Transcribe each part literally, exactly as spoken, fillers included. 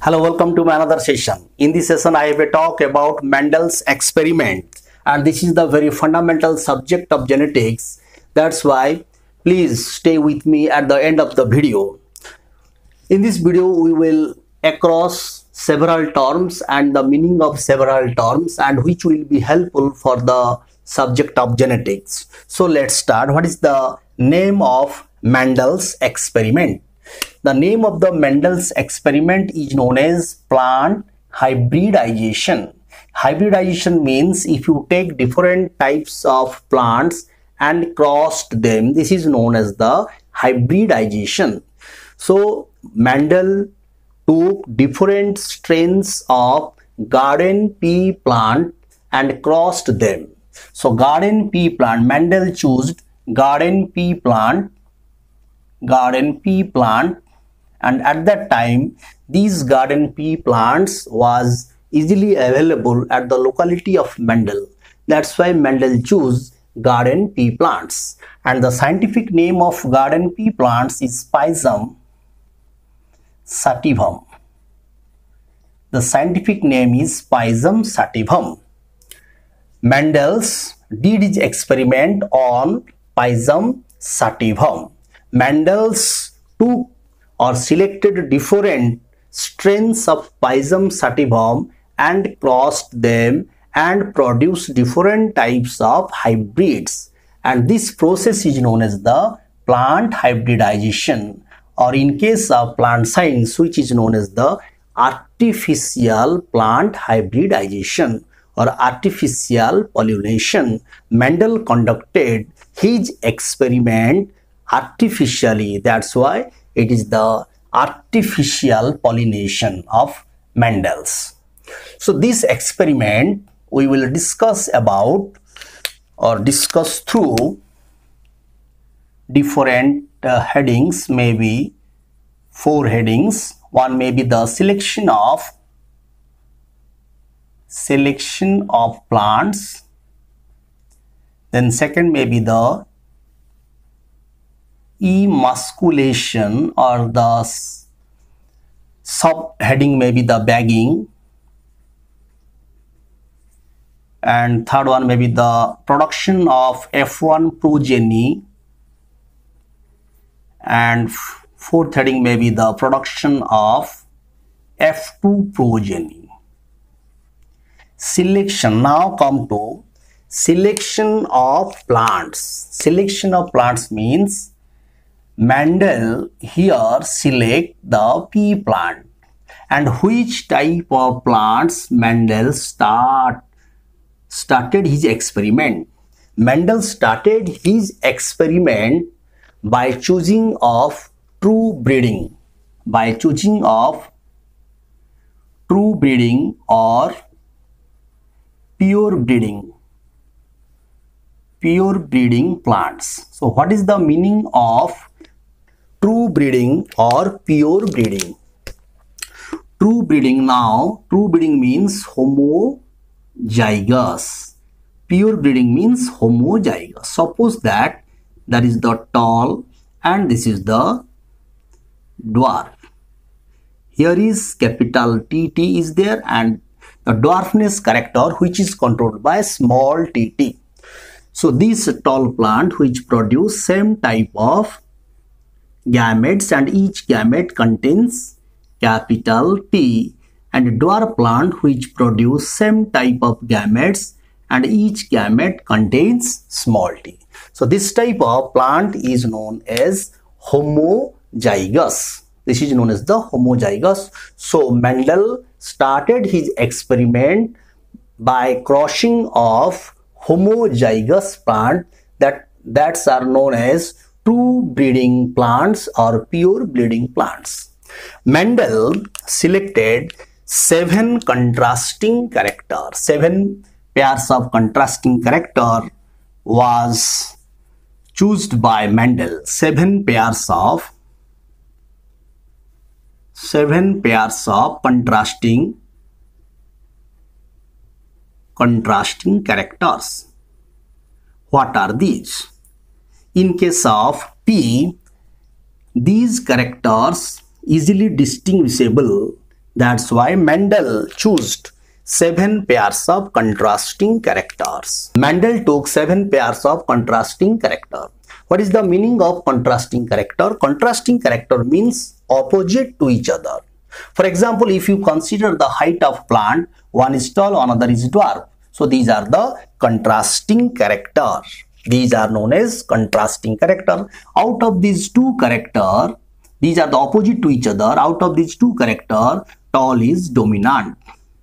Hello, welcome to my another session. In this session, I have a talk about Mendel's experiment, and this is the very fundamental subject of genetics. That's why please stay with me at the end of the video. In this video, we will across several terms and the meaning of several terms, and which will be helpful for the subject of genetics. So let's start. What is the name of Mendel's experiment? The name of the Mendel's experiment is known as plant hybridization. Hybridization means if you take different types of plants and crossed them, this is known as the hybridization. So Mendel took different strains of garden pea plant and crossed them. So garden pea plant, Mendel chose garden pea plant, garden pea plant, and at that time these garden pea plants was easily available at the locality of Mendel. That's why Mendel chose garden pea plants, and the scientific name of garden pea plants is Pisum sativum. The scientific name is Pisum sativum. Mendel's did his experiment on Pisum sativum. Mendel's took or selected different strains of Pisum sativum and crossed them and produced different types of hybrids, and this process is known as the plant hybridization, or in case of plant science, which is known as the artificial plant hybridization or artificial pollination. Mendel conducted his experiment artificially. That's why it is the artificial pollination of Mendel's. So this experiment we will discuss about or discuss through different uh, headings, maybe four headings. One may be the selection of selection of plants. Then second may be the emasculation, or the subheading may be the bagging, and third one may be the production of F one progeny, and fourth heading may be the production of F two progeny. Selection. Now come to selection of plants. Selection of plants means Mendel here select the pea plant, and which type of plants Mendel start started his experiment. Mendel started his experiment by choosing of true breeding, by choosing of true breeding or pure breeding, pure breeding plants. So what is the meaning of true breeding or pure breeding? True breeding, now true breeding means homozygous, pure breeding means homozygous. Suppose that that is the tall and this is the dwarf. Here is capital T T is there, and the dwarfness character which is controlled by small t t. So this tall plant which produce same type of gametes, and each gamete contains capital T, and dwarf plant which produce same type of gametes and each gamete contains small t. So this type of plant is known as homozygous. This is known as the homozygous. So Mendel started his experiment by crossing of homozygous plant that that's are known as true breeding plants or pure breeding plants. Mendel selected seven contrasting characters. Seven pairs of contrasting character was chosen by Mendel. Seven pairs of seven pairs of contrasting contrasting characters. What are these? In case of P, these characters easily distinguishable That's why Mendel chose seven pairs of contrasting characters. Mendel took seven pairs of contrasting character. What is the meaning of contrasting character? Contrasting character means opposite to each other. For example, if you consider the height of plant, one is tall, another is dwarf. So these are the contrasting character. These are known as contrasting character. Out of these two character, these are the opposite to each other. Out of these two character, tall is dominant.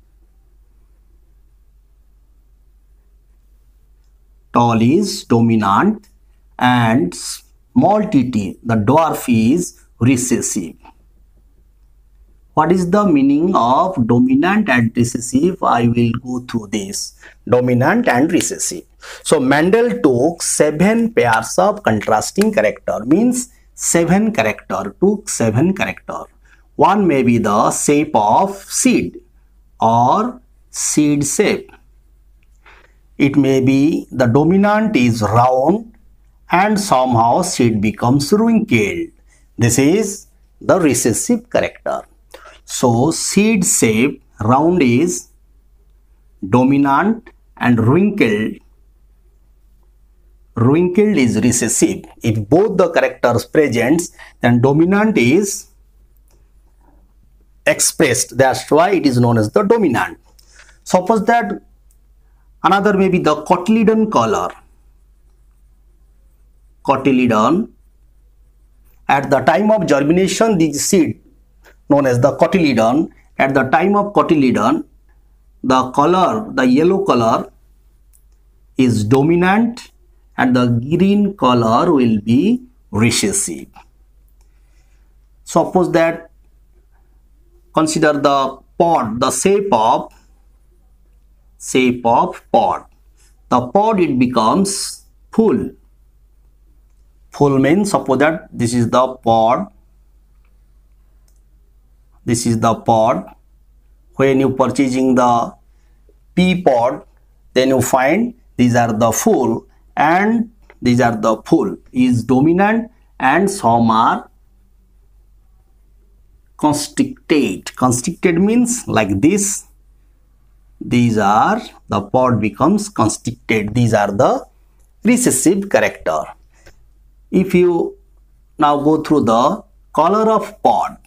Tall is dominant and small tt, the dwarf, is recessive. What is the meaning of dominant and recessive? I will go through this. Dominant and recessive. So Mendel took seven pairs of contrasting character, means seven character, took seven character. One may be the shape of seed or seed shape. It may be the dominant is round and somehow seed becomes wrinkled. This is the recessive character. So seed shape round is dominant and wrinkled wrinkled is recessive. If both the characters presents, then dominant is expressed. That's why it is known as the dominant. Suppose that another may be the cotyledon color. Cotyledon. At the time of germination, the seed known as the cotyledon. At the time of cotyledon, the color, the yellow color is dominant and the green color will be recessive. Suppose that consider the pod, the shape of shape of pod. The pod, it becomes full. Full means, suppose that this is the pod. This is the pod. When you purchasing the pea pod, then you find these are the full and these are the full is dominant and some are constricted. Constricted means like this. These are the pod becomes constricted. These are the recessive character. If you now go through the color of pod.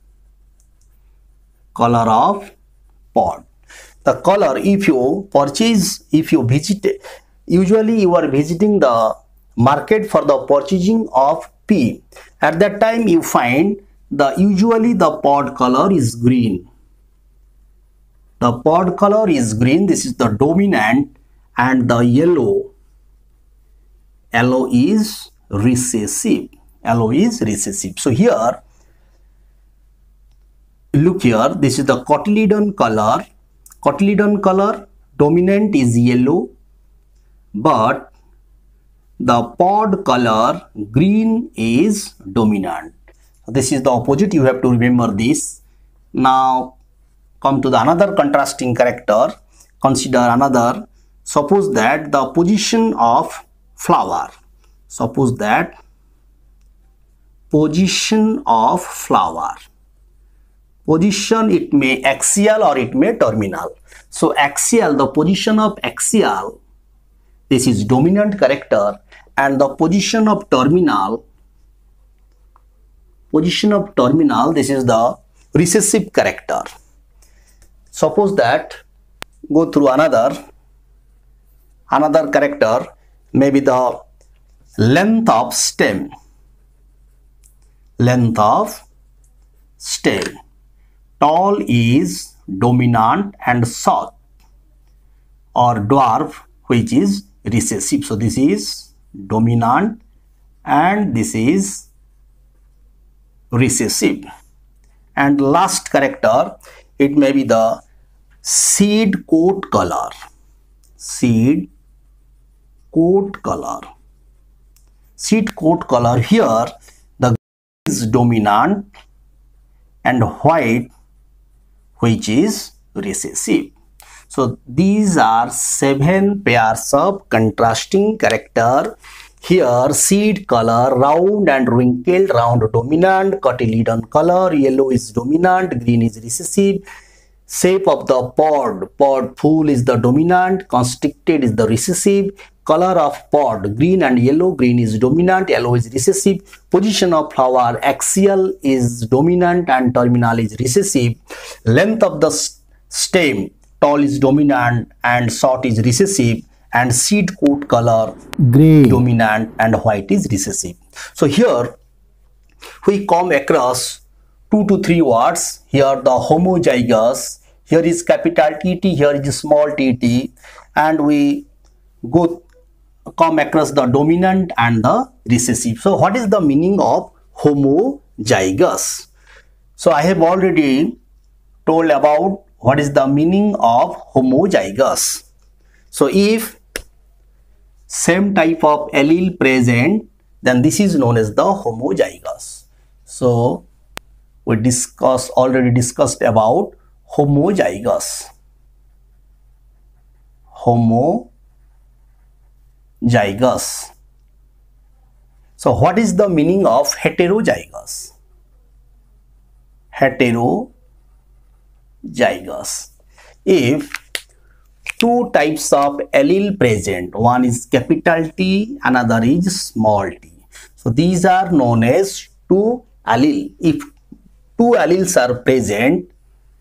Color of pod. The color, if you purchase, if you visit, usually you are visiting the market for the purchasing of pea. At that time you find the usually the pod color is green. The pod color is green. This is the dominant and the yellow. Yellow is recessive. Yellow is recessive. So here, look here, this is the cotyledon color. Cotyledon color, dominant is yellow, but the pod color green is dominant. This is the opposite. You have to remember this. Now come to the another contrasting character. Consider another. Suppose that the position of flower. Suppose that position of flower. Position, it may axial or it may terminal. So axial, the position of axial, this is dominant character, and the position of terminal, position of terminal, this is the recessive character. Suppose that go through another, another character, maybe the length of stem, length of stem. Tall is dominant and short or dwarf, which is recessive. So this is dominant and this is recessive. And last character, it may be the seed coat color. Seed coat color. Seed coat color, here the green is dominant and white, which is recessive. So these are seven pairs of contrasting character Here seed color round and wrinkled, round dominant, cotyledon color yellow is dominant, green is recessive. Shape of the pod, pod full is the dominant, constricted is the recessive. Color of pod, green and yellow, green is dominant, yellow is recessive. Position of flower, axial is dominant and terminal is recessive. Length of the stem, tall is dominant and short is recessive. And seed coat color, gray dominant and white is recessive. So here we come across two to three words. Here the homozygous, here is capital T T, here is small tt, and we go come across the dominant and the recessive. So what is the meaning of homozygous? So I have already told about what is the meaning of homozygous. So if same type of allele present, then this is known as the homozygous. So we discuss already discussed about homozygous. Homozygous. So what is the meaning of heterozygous? Heterozygous. If two types of allele present, one is capital T, another is small t. So these are known as two allele. If two alleles are present,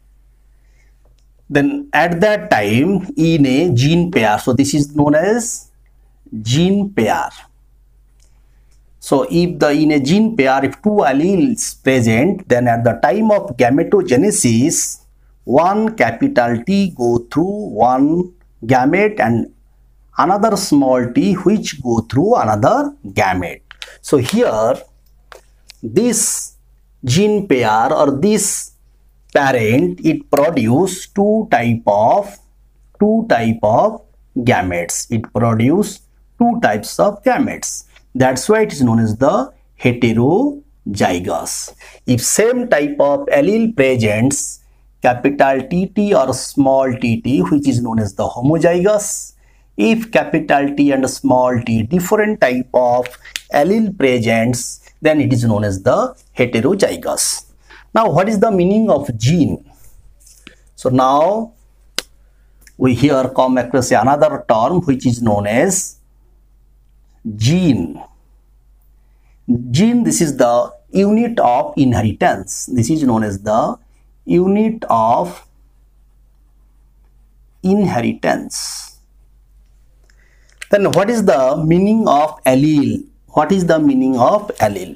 then at that time in a gene pair, so this is known as gene pair. So if the in a gene pair, if two alleles present, then at the time of gametogenesis, one capital T go through one gamete and another small t which go through another gamete. So here this gene pair or this parent, it produce two type of two type of gametes. It produce two types of gametes. That's why it is known as the heterozygous. If same type of allele presents, capital T T or small tt, which is known as the homozygous. If capital T and small t different type of allele presents, then it is known as the heterozygous. Now what is the meaning of gene? So now we here come across another term which is known as gene. Gene, this is the unit of inheritance. This is known as the unit of inheritance. Then what is the meaning of allele? What is the meaning of allele?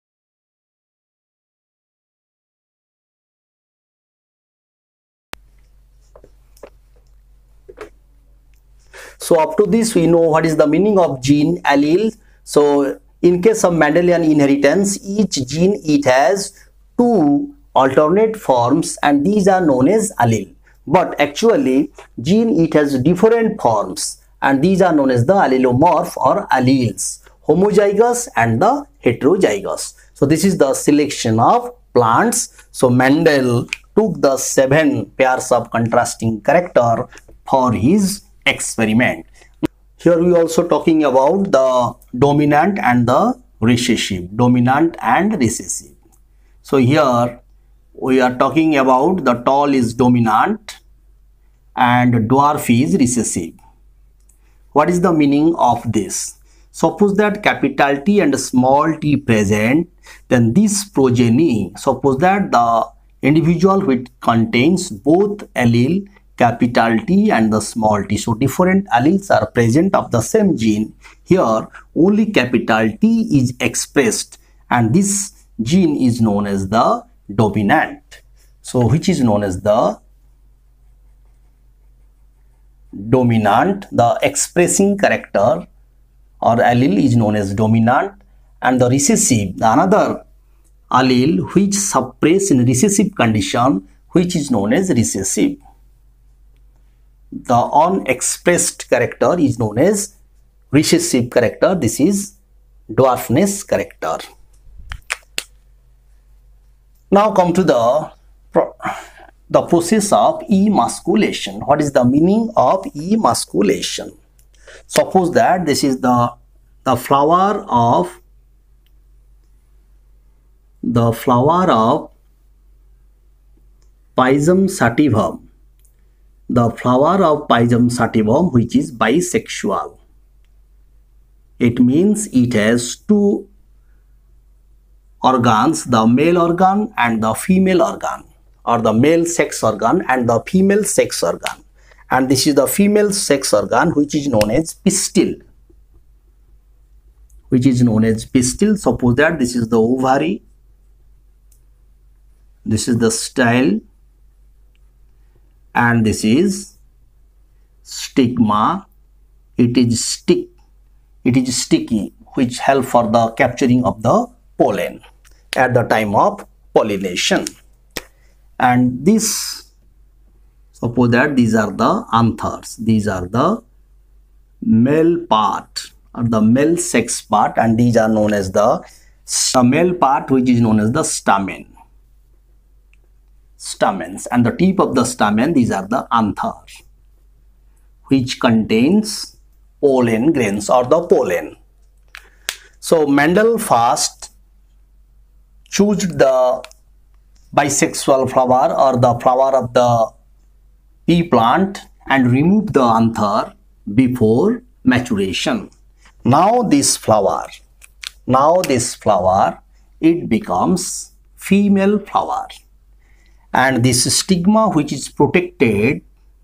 So up to this we know what is the meaning of gene, allele. So in case of Mendelian inheritance, each gene it has two alternate forms and these are known as allele. But actually gene it has different forms and these are known as the allelomorph or alleles, homozygous and the heterozygous. So this is the selection of plants. So Mendel took the seven pairs of contrasting character for his experiment. Here we also talking about the dominant and the recessive, dominant and recessive. So here we are talking about the tall is dominant and dwarf is recessive. What is the meaning of this? Suppose that capital T and small t present, then this progeny, suppose that the individual which contains both allele capital T and the small t. So different alleles are present of the same gene. Here only capital T is expressed and this gene is known as the dominant. So which is known as the dominant. The expressing character or allele is known as dominant, and the recessive, the another allele which suppress in recessive condition, which is known as recessive. The unexpressed character is known as recessive character. This is dwarfness character. Now come to the pro the process of emasculation. What is the meaning of emasculation? Suppose that this is the the flower of the flower of Pygium sativum, the flower of Pygium sativum, which is bisexual. It means it has two organs, the male organ and the female organ, or the male sex organ and the female sex organ. And this is the female sex organ, which is known as pistil. Which is known as pistil. Suppose that this is the ovary, this is the style, and this is stigma. It is stick. It is sticky, which help for the capturing of the pollen at the time of pollination. And this, suppose that these are the anthers. These are the male part, or the male sex part, and these are known as the, the male part, which is known as the stamen. Stamens, and the tip of the stamen, these are the anthers, which contains pollen grains or the pollen. So Mendel first chose the bisexual flower or the flower of the pea plant and removed the anther before maturation. Now this flower, now this flower, it becomes female flower. And this stigma, which is protected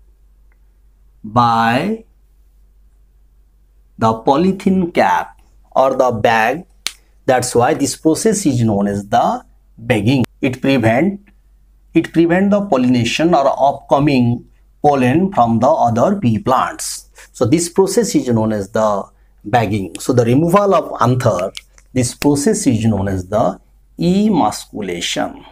by the polythene cap or the bag, that's why this process is known as the bagging. It prevent it prevent the pollination or upcoming pollen from the other pea plants. So this process is known as the bagging. So the removal of anther, this process is known as the emasculation.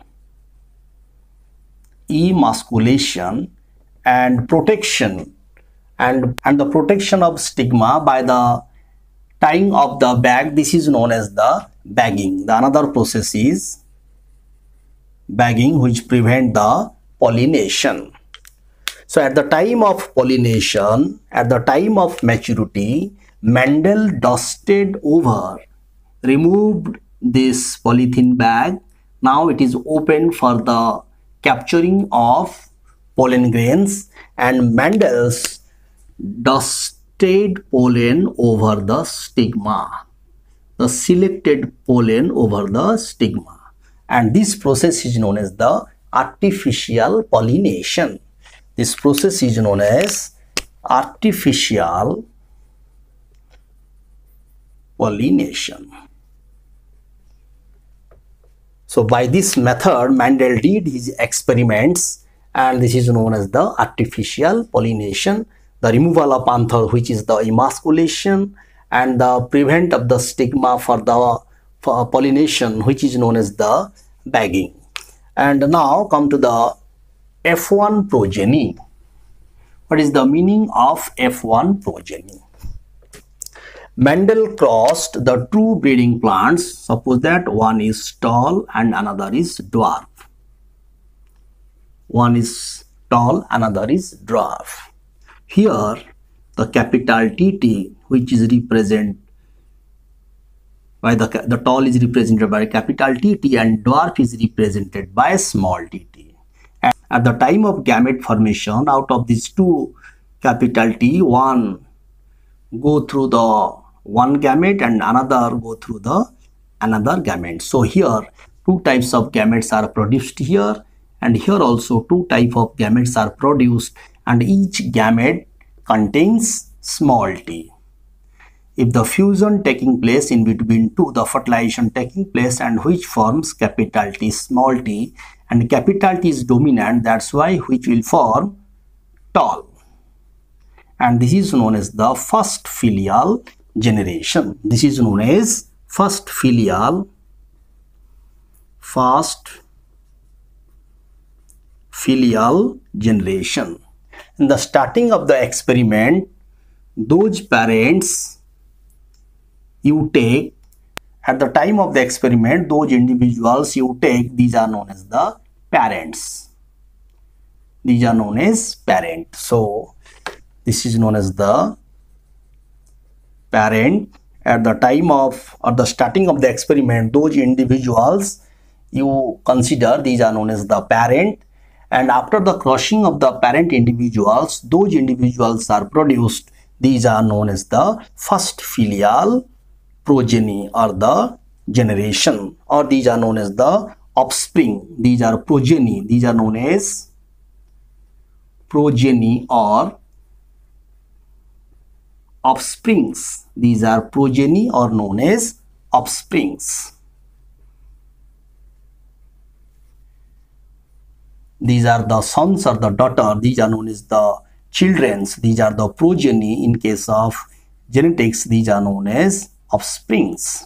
Emasculation and protection and and the protection of stigma by the tying of the bag, this is known as the bagging. The another process is bagging, which prevent the pollination. So at the time of pollination, at the time of maturity, Mendel dusted over, removed this polythene bag. Now it is open for the capturing of pollen grains, and Mendel's dusted pollen over the stigma, the selected pollen over the stigma, and this process is known as the artificial pollination. This process is known as artificial pollination. So by this method, Mendel did his experiments, and this is known as the artificial pollination, the removal of anther, which is the emasculation, and the prevent of the stigma for the for pollination, which is known as the bagging. And now come to the F one progeny. What is the meaning of F one progeny? Mendel crossed the two breeding plants. Suppose that one is tall and another is dwarf. One is tall, another is dwarf. Here the capital T T, which is represented by the, the tall is represented by capital T T and dwarf is represented by small t t. And at the time of gamete formation, out of these two capital T, one go through the one gamete and another go through the another gamete. So here two types of gametes are produced here, and here also two type of gametes are produced, and each gamete contains small t. If the fusion taking place in between two, the fertilization taking place, and which forms capital T, small t, and capital T is dominant, that's why which will form tall. And this is known as the first filial generation. This is known as first filial, first filial generation. In the starting of the experiment, those parents you take, at the time of the experiment, those individuals you take, these are known as the parents. These are known as parent. So this is known as the parent, at the time of or the starting of the experiment, those individuals you consider, these are known as the parent, and after the crossing of the parent individuals, those individuals are produced, these are known as the first filial progeny or the generation, or these are known as the offspring. These are progeny, these are known as progeny or offsprings. These are progeny or known as offsprings. These are the sons or the daughter, these are known as the childrens. These are the progeny. In case of genetics, these are known as offsprings.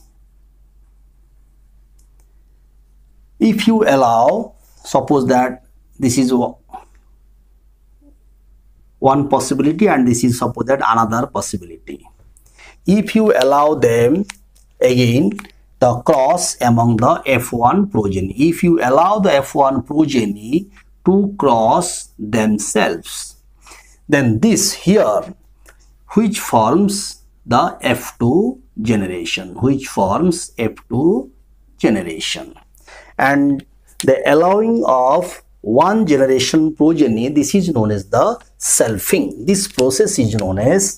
If you allow, suppose that this is one possibility and this is suppose that another possibility. If you allow them again the cross among the F one progeny, if you allow the F one progeny to cross themselves, then this here which forms the F two generation, which forms F two generation, and the allowing of one generation progeny, this is known as the selfing. This process is known as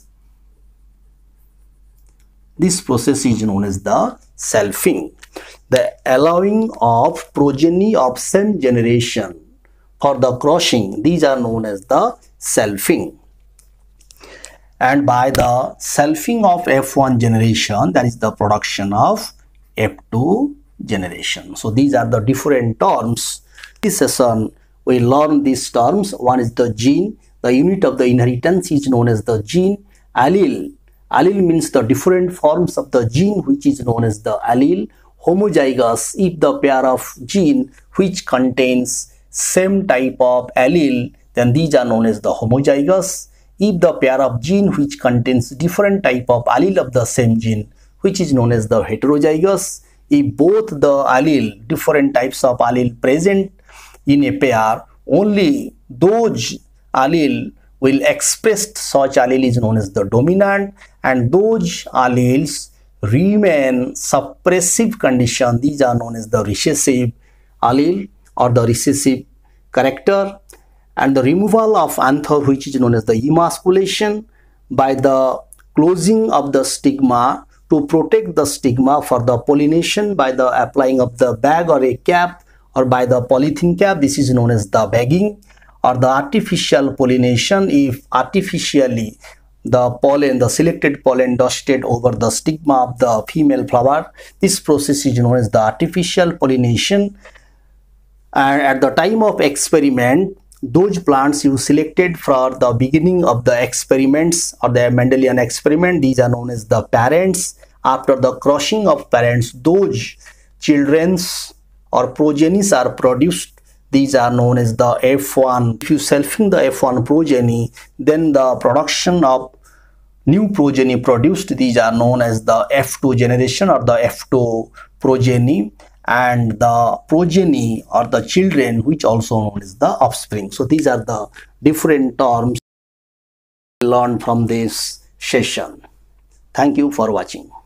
this process is known as the selfing. The allowing of progeny of same generation for the crossing, these are known as the selfing. And by the selfing of F one generation, that is the production of F two generation. So these are the different terms. This session we learn these terms. One is the gene. The unit of the inheritance is known as the gene. Allele. Allele means the different forms of the gene, which is known as the allele. Homozygous, if the pair of gene which contains same type of allele, then these are known as the homozygous. If the pair of gene which contains different type of allele of the same gene, which is known as the heterozygous. If both the allele, different types of allele present in a pair, only those allele will express such allele is known as the dominant, and those alleles remain suppressive condition, these are known as the recessive allele or the recessive character. And the removal of anther, which is known as the emasculation, by the closing of the stigma to protect the stigma for the pollination by the applying of the bag or a cap or by the polythene cap, this is known as the bagging. Or the artificial pollination, if artificially the pollen, the selected pollen dusted over the stigma of the female flower, this process is known as the artificial pollination. And at the time of experiment, those plants you selected for the beginning of the experiments or the Mendelian experiment, these are known as the parents. After the crossing of parents, those children's or progenies are produced. These are known as the F one. If you selfing the F one progeny, then the production of new progeny produced, these are known as the F two generation or the F two progeny, and the progeny or the children, which also known as the offspring. So these are the different terms learned from this session. Thank you for watching.